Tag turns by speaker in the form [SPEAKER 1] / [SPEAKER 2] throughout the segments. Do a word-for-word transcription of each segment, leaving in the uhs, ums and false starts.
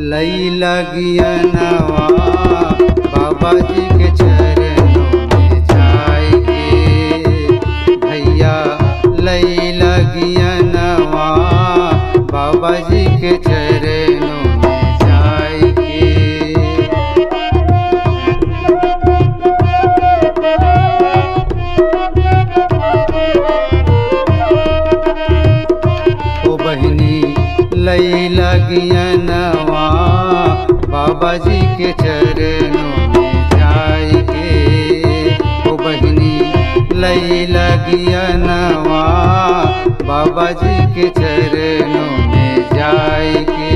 [SPEAKER 1] लई लगियनवा बाबा जी के चरणों में जाएंगे। भैया लई लगियनवा बाबा जी के चरणों में जाएंगे। ओ बहनी लई लगियनवा बाबा जी के चरणों में जाएंगे। ओ बहनी लई लगियनवा बाबा जी के चरणों में जाएंगे।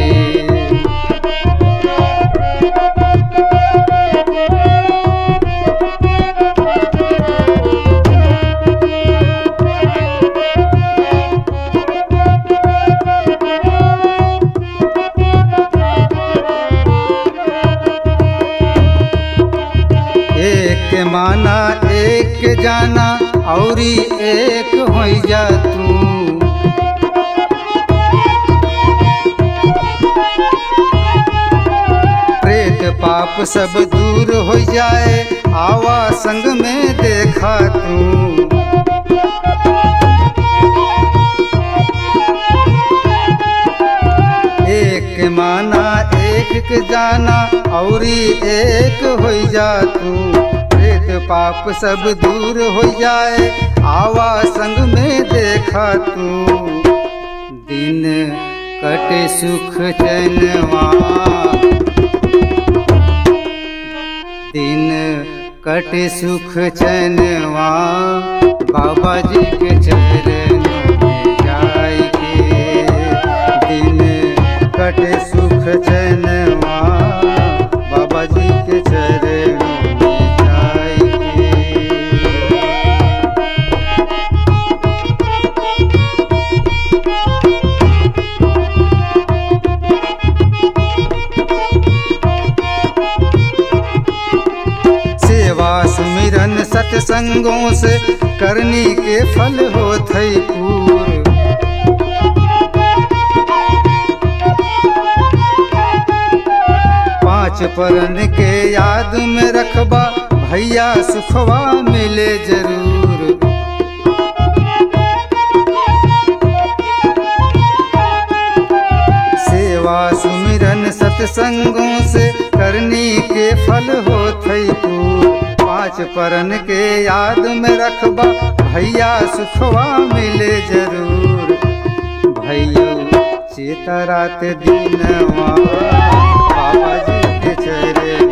[SPEAKER 1] एक माना एक जाना औरी एक होई जा तू। प्रेत पाप सब दूर हो जाए आवा संग में देखा तू। एक माना एक जाना औरी एक हो जा तू। प्रेत पाप सब दूर हो जाए आवा संग में देखा तू। दिन कटे सुख चैनवा दिन कटे सुख चैनवा बाबा जी के चरणों में जाएंगे। दिन कटे सुख चैनवा बाबा जी के चरणों में जाएंगे। सेवा सुमिरन सत्संगों से करनी के फल होते पूर। पांच परन के याद में रखबा भैया सुखवा मिले जरूर। सेवा सुमिरन सत्संगों से करनी के फल होते पूर। पांच परन के याद में रखबा भैया सुखवा मिले जरूर। भैया चेता रात दिनवा बाबा जी के चरण